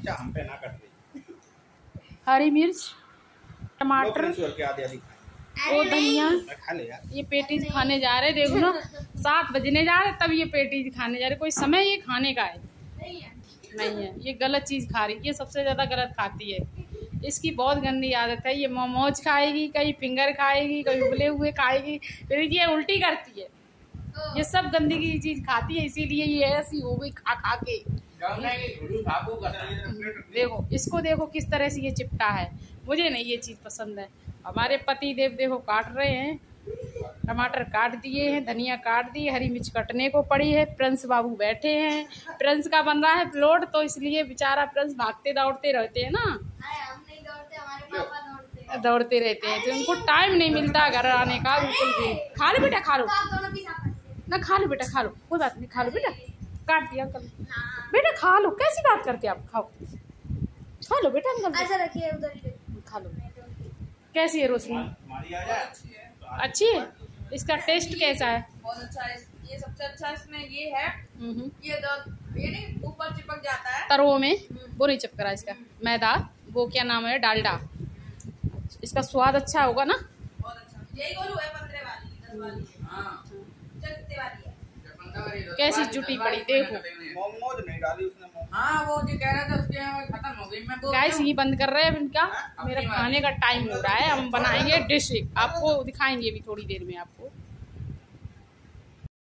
इच्छा हम पे ना कर दे। हरी मिर्च, टमाटर और धनिया। खा ले यार। ये पेटीज खाने जा रहे, देखो ना 7 बजने जा रहे तब ये पेटीज खाने जा रहे। कोई समय ये खाने का है नहीं है। ये गलत चीज़ खा रही है, ये सबसे ज़्यादा गलत खाती है। इसकी बहुत गंदी आदत है। ये मोमोज खाएगी, कहीं फिंगर खाएगी, कहीं उबले हुए खाएगी, फिर ये उल्टी करती है। ये सब गंदी की चीज़ खाती है, इसीलिए ये ऐसी हो गई खा खा के। देखो इसको, देखो किस तरह से ये चिपटा है। मुझे नहीं ये चीज़ पसंद है। हमारे पति देव देखो काट रहे हैं, टमाटर काट दिए हैं, धनिया काट दी, हरी मिर्च कटने को पड़ी है। प्रिंस बाबू बैठे हैं, प्रिंस का बन रहा है प्लॉट, तो इसलिए बेचारा प्रिंस भागते दौड़ते रहते हैं ना, दौड़ते रहते हैं, तो उनको टाइम नहीं मिलता घर आने का बिल्कुल भी। खा लो बेटा, खा लो ना, खा लो बेटा, खा लो, कोई बात नहीं, खा लो बेटा। काट दिया अंकल बेटा, खा लो। कैसी बात करते आप, खाओ, खा लो बेटा अंकल, खा लो। कैसी है रोशनी? अच्छी है। इसका टेस्ट कैसा है? बहुत अच्छा है। ये सबसे अच्छा इसमें ये है, ये नहीं ऊपर चिपक जाता है तरों में, वो नहीं चिपक रहा इसका मैदा, वो क्या नाम है, डालडा। इसका स्वाद अच्छा होगा ना? बहुत अच्छा। यही गोलू है 15 वाली, 10 वाली। हाँ, कितने वाली है? कैसी जुटी पड़ी देखो। मोमोज नहीं डाली उसने। हाँ वो जो कह रहा था उसके खत्म हो गई। मैं गाइस ये बंद कर रहे हैं इनका। मेरा खाने का टाइम हो रहा है, हम बनाएंगे डिश, आपको दिखाएंगे भी थोड़ी देर में आपको।